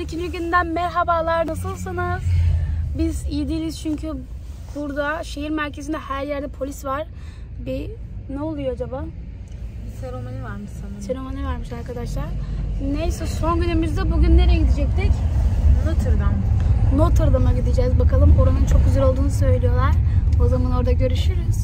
ikinci günden merhabalar. Nasılsınız? Biz iyi değiliz çünkü burada şehir merkezinde her yerde polis var. Ne oluyor acaba? Bir seremoni varmış sanırım. Seremoni varmış arkadaşlar. Neyse, son günümüzde bugün nereye gidecektik? Notre Dame'a gideceğiz. Bakalım, oranın çok güzel olduğunu söylüyorlar. O zaman orada görüşürüz.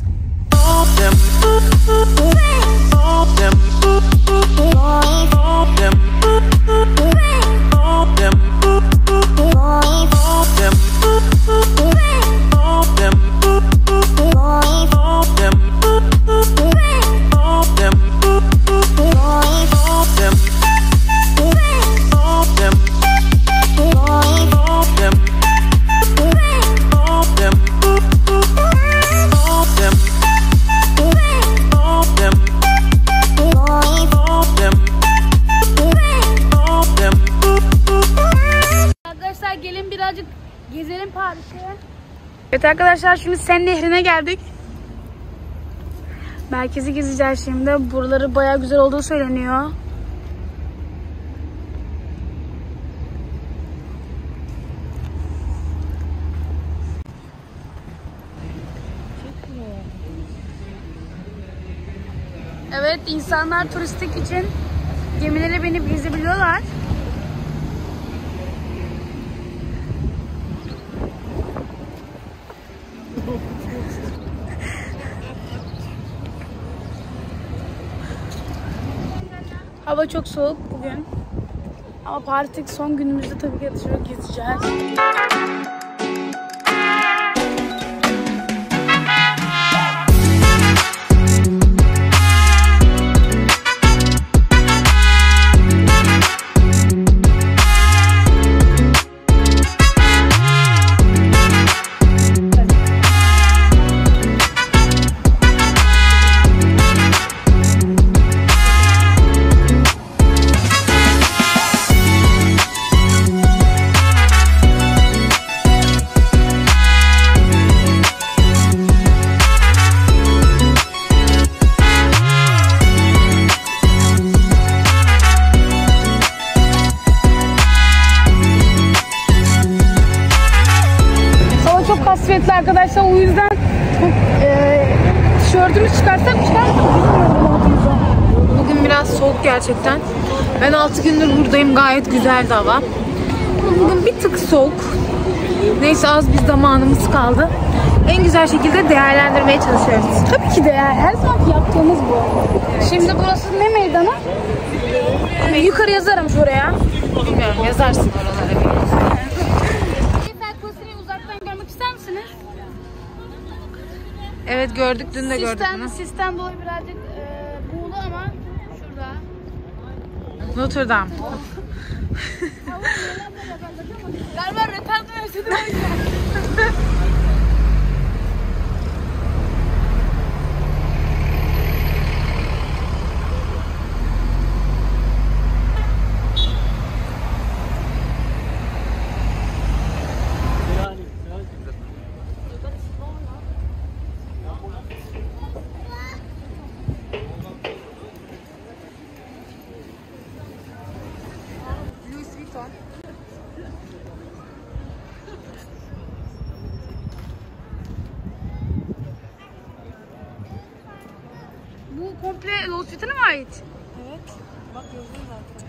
Gelin birazcık gezelim Paris'i. Evet arkadaşlar, şimdi Sen Nehri'ne geldik. Merkezi gezeceğiz şimdi. Buraları bayağı güzel olduğu söyleniyor. Evet, insanlar turistik için gemilere binip gezebiliyorlar. Hava çok soğuk bugün. Ama Paris'teki son günümüzde tabii ki dışarı gezeceğiz. Kasvetli arkadaşlar, o yüzden tişörtümü çıkarsak mı Bugün biraz soğuk gerçekten. Ben 6 gündür buradayım, gayet güzeldi hava. Bugün bir tık soğuk. Neyse, az bir zamanımız kaldı. En güzel şekilde değerlendirmeye çalışıyoruz. Tabii ki de her zaman yaptığımız bu. Şimdi burası ne meydanı? Yukarı yazarım şuraya. Bilmiyorum, yazarsın oralara. Evet, gördük, dün de gördük bunu. Sistem dolayı birazcık buğulu ama şurada. Notre Dame. Galiba röportaj versedim o yüzden. Bu komple Louis Vuitton'a mı ait? Evet. Bak, yazıyor zaten.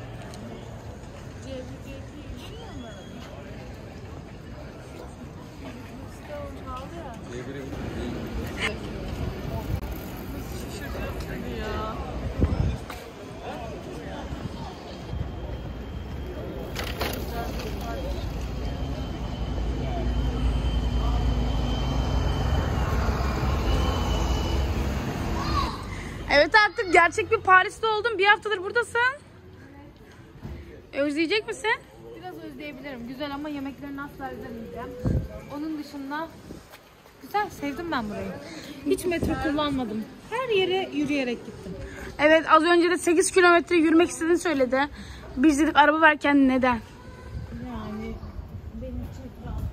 Evet, artık gerçek bir Paris'te oldum. Bir haftadır buradasın. Özleyecek misin? Biraz özleyebilirim. Güzel ama yemeklerini asla özlemeyeceğim. Onun dışında güzel, sevdim ben burayı. Hiç metro kullanmadım. Her yere yürüyerek gittim. Evet, az önce de 8 kilometre yürümek istediğini söyledi. Biz dedik araba varken neden? Yani benim için rahat.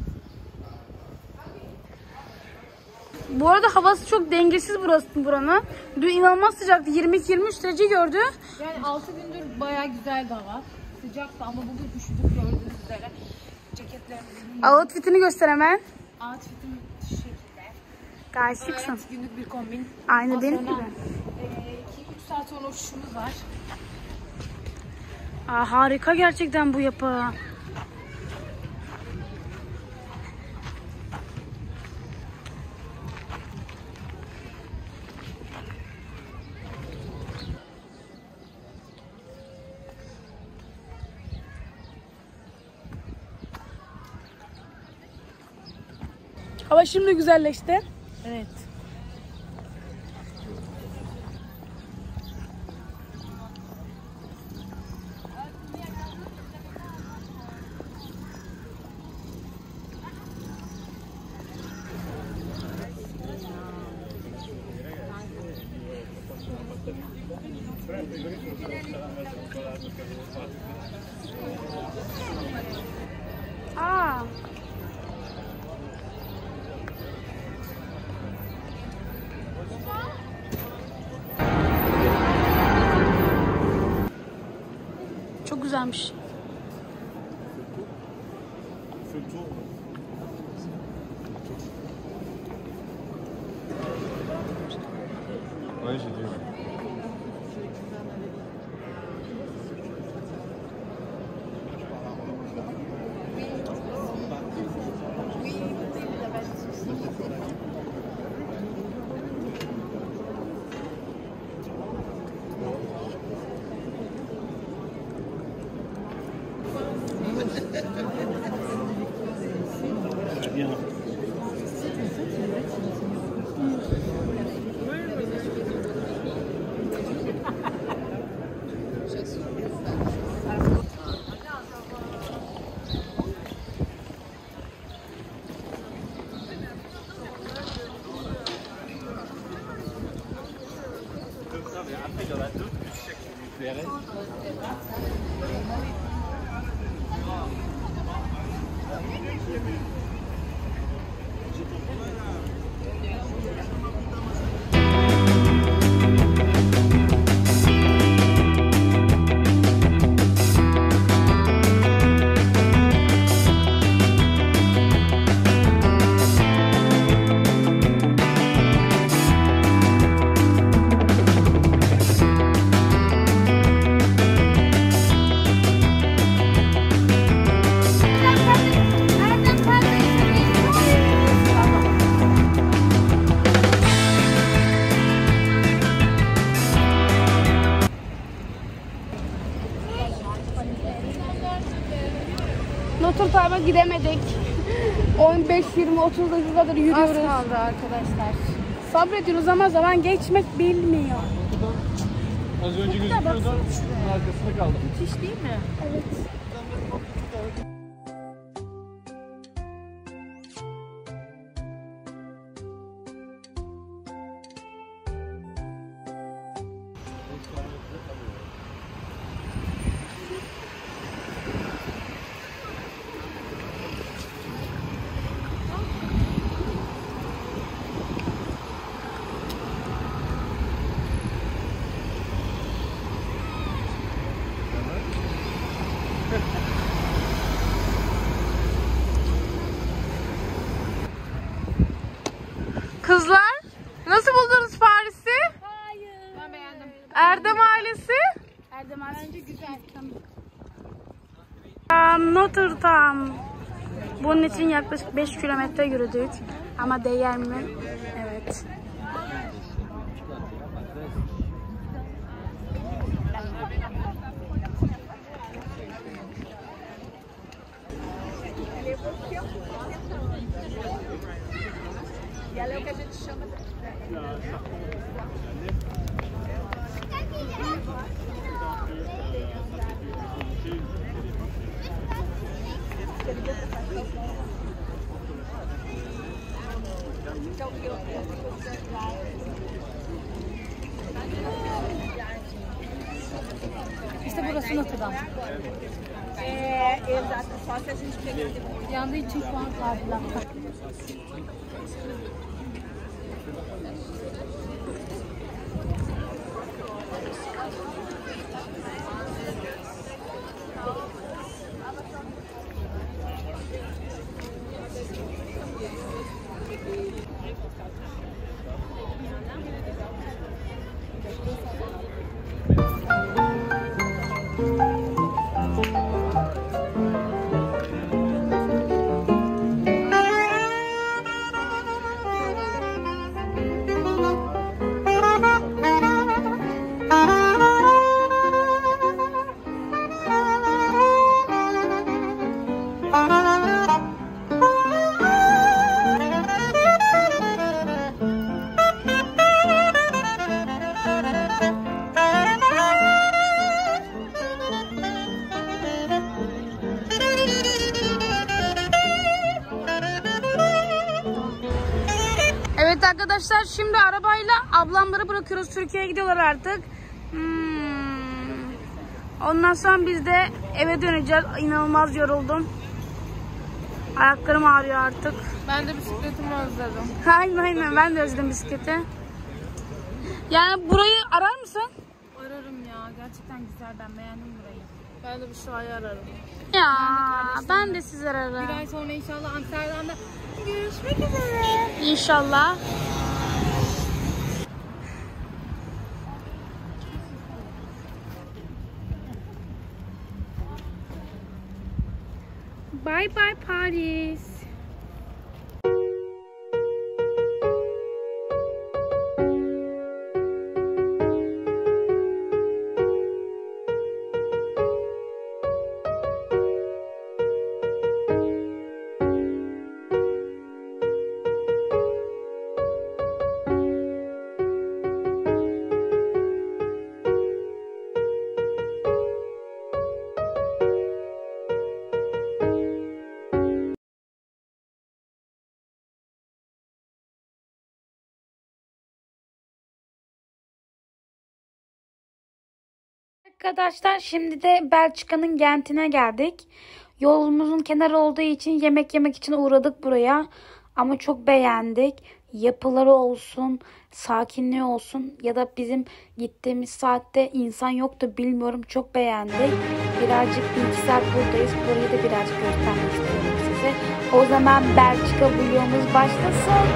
Bu arada havası çok dengesiz buranın. Dün inanılmaz sıcaktı. 22-23 derece gördü. Yani 6 gündür bayağı güzeldi hava. sıcaktı ama bugün üşüdük gördüğünüz üzere. Ceketlerimizin Outfit'ini göster hemen. outfitim şu şekilde. Gayet şıksın. Gayet günlük bir kombin. Aynı Ondan benim sonra, gibi. 2-3 saat sonra uçuşumuz var. Aa, harika gerçekten bu yapı. Hava şimdi güzelleşti. Evet. Aa. Çok güzelmiş. Ouais, j'ai dit. Bien. Après, il y en a d'autres que je sais qui lui plairait. Notre Dame'a gidemedik. 15, 20, 30 dakikadır Az yürüyoruz. kaldı arkadaşlar. Sabrediyoruz ama zaman geçmek bilmiyor. Az önce gözüküyordu. Şunun arkasında kaldım. Müthiş değil mi? Evet. Kızlar nasıl buldunuz Paris'i? Hayır. Ben beğendim. Erdem ailesi? Erdem bence güzel. Notre Dame. Bunun için yaklaşık 5 kilometre yürüdük. Ama değer mi? Evet. É o que a gente chama de... İşte burası Notre Dame. Exato, só se a gente pegar depois. Yandığı için şu an tadilatta. şimdi arabayla ablamları bırakıyoruz. Türkiye'ye gidiyorlar artık. Ondan sonra biz de eve döneceğiz. İnanılmaz yoruldum. Ayaklarım ağrıyor artık. Ben de bisikletimi özledim. Aynen ben de özledim bisikleti. Yani burayı arar mısın? Ararım ya. Gerçekten güzel. Ben beğendim burayı. Ben de bir şu ayı ararım. Ya ben de sizi ararım. Bir ay sonra inşallah Amsterdam'da görüşmek üzere. İnşallah. Bye bye Paris. Arkadaşlar şimdi de Belçika'nın Gent'ine geldik. Yolumuzun kenarı olduğu için yemek yemek için uğradık buraya. Ama çok beğendik. Yapıları olsun, sakinliği olsun ya da bizim gittiğimiz saatte insan yoktu bilmiyorum. Çok beğendik. Birazcık bir iki saat buradayız. Burayı da birazcık göstermek istiyorum size. O zaman Belçika vlogumuz başlasın.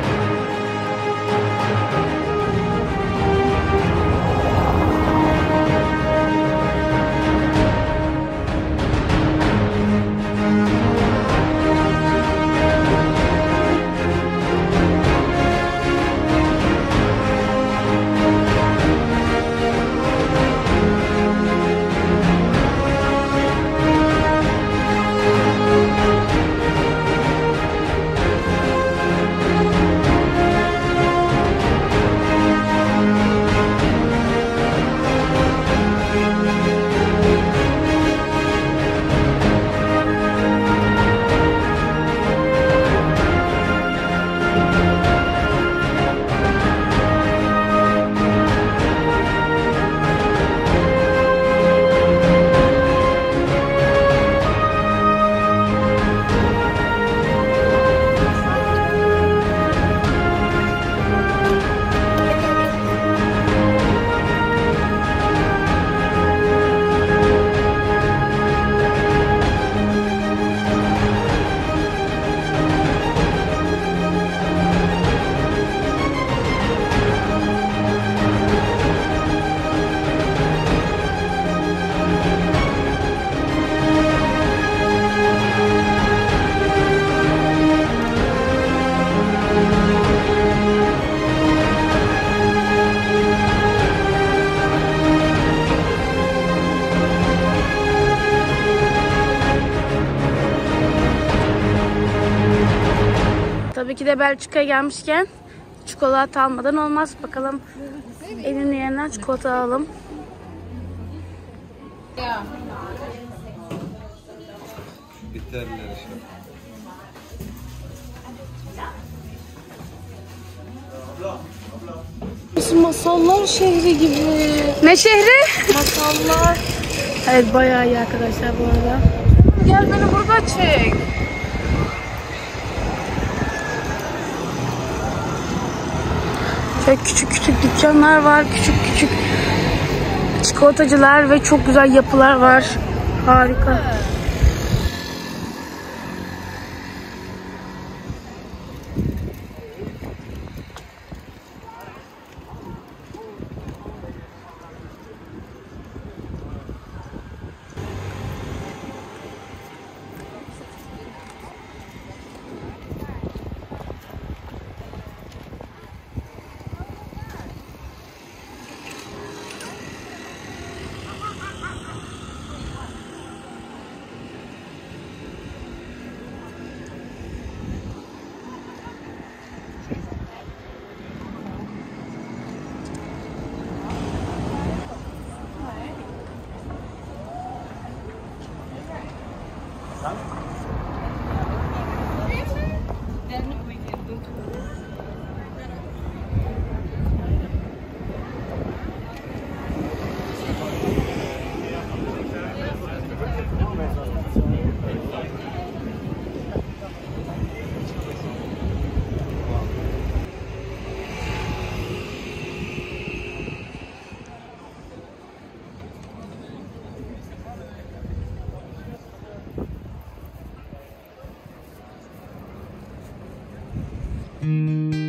Tabii ki de Belçika'ya gelmişken çikolata almadan olmaz. Bakalım elinin yerinden çikolata alalım. Biterler işte. Masallar şehri gibi. Ne şehri? Masallar. Evet bayağı iyi arkadaşlar bu arada. Gel beni burada çek. Şöyle küçük küçük dükkanlar var. Küçük küçük çikolatacılar ve çok güzel yapılar var. Harika. Bye.